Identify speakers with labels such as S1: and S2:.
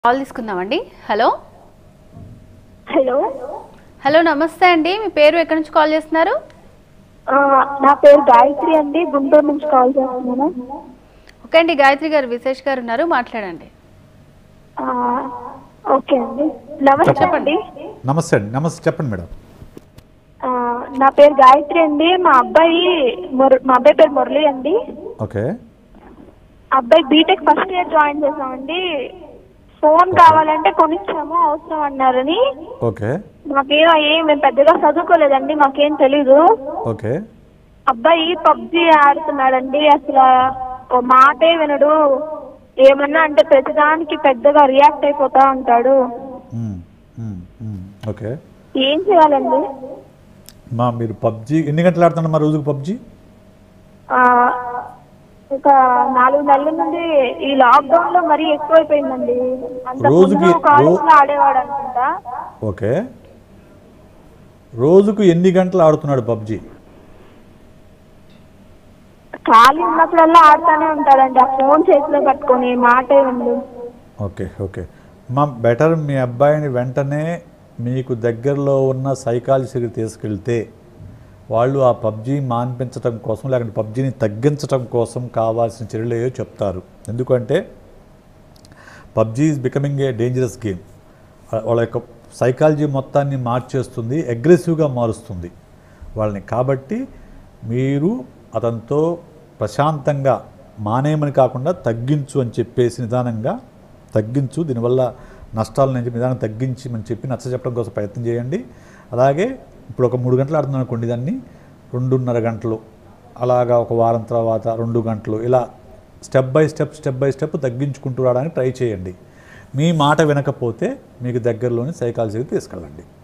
S1: Call తీసుకుందామండి. Hello
S2: hello
S1: hello నమస్తే అండి. మీ పేరు ఎక్కడి నుంచి కాల్ చేస్తున్నారు?
S2: నా పేరు గాయత్రి అండి, గుంటూరు నుంచి కాల్ చేస్తున్నాను.
S1: ఓకే అండి, గాయత్రి గారు విశేష్ గారు ఉన్నారు, మాట్లాడండి.
S2: ఓకే అండి, నమస్తే అండి.
S3: నమస్తే అండి. నమస్తే, చెప్పండి మేడం.
S2: నా పేరు గాయత్రి అండి. మా అబ్బాయి పేరు మురళి అండి.
S3: ఓకే.
S2: అబ్బాయి బీటెక్ ఫస్ట్ ఇయర్ జాయిన్ చేసామండి. ఫోన్ కావాలంటే కొనిచ్చాము, అవసరం అన్నారని.
S3: ఓకే.
S2: మేము పెద్దగా చదువుకోలేదండి, మాకేం తెలీదు.
S3: ఓకే.
S2: అబ్బాయి పబ్జి ఆడుతున్నాడండి, అసలు ఓ మాటే వినడు. ఏమన్నా అంటే ప్రతిదానికి పెద్దగా రియాక్ట్ అయిపోతా ఉంటాడు.
S3: ఓకే.
S2: ఏం చేయాలండి?
S3: మీరు పబ్జి ఎన్ని గంటలు ఆడుతున్నారు మా రోజుకు? పబ్జి
S2: ఒక 4 నెలల నుండి ఈ లాక్డౌన్ లో మరీ ఎక్కువైపోయిందండి. ఆడేవాడు అనుకుంటా.
S3: ఓకే. రోజుకు ఎన్ని గంటలు ఆడుతున్నాడు పబ్జి?
S2: ఖాళీ ఉన్నప్పుడల్లా ఆడుతూనే ఉంటాడండి, ఆ ఫోన్ చేతిలో పట్టుకొని, మాటే ఉంది.
S3: ఓకే. ఓకే. బెటర్ మీ అబ్బాయిని వెంటనే మీకు దగ్గరలో ఉన్న సైకాలజిస్ట్కి తీసుకెళ్తే వాళ్ళు ఆ పబ్జి మాన్పించడం కోసం, లేకుంటే పబ్జిని తగ్గించడం కోసం కావాల్సిన చర్యలు ఏవో చెప్తారు. ఎందుకంటే PUBG is becoming a dangerous game. వాళ్ళ యొక్క సైకాలజీ మొత్తాన్ని మార్చేస్తుంది, అగ్రెసివ్గా మారుస్తుంది వాళ్ళని. కాబట్టి మీరు అతనితో ప్రశాంతంగా మానేయమని కాకుండా తగ్గించు అని చెప్పేసి నిదానంగా తగ్గించు, దీనివల్ల నష్టాలు నుంచి నిదానం తగ్గించమని చెప్పి నచ్చ చెప్పడం కోసం ప్రయత్నం చేయండి. అలాగే ఇప్పుడు ఒక 3 గంటలు ఆడుతున్నాను అనుకోండి, దాన్ని 2.5 గంటలు, అలాగా ఒక వారం తర్వాత 2 గంటలు, ఇలా స్టెప్ బై స్టెప్ తగ్గించుకుంటూ రావడానికి ట్రై చేయండి. మీ మాట వినకపోతే మీకు దగ్గరలోని సైకాలజీకి తీసుకెళ్ళండి.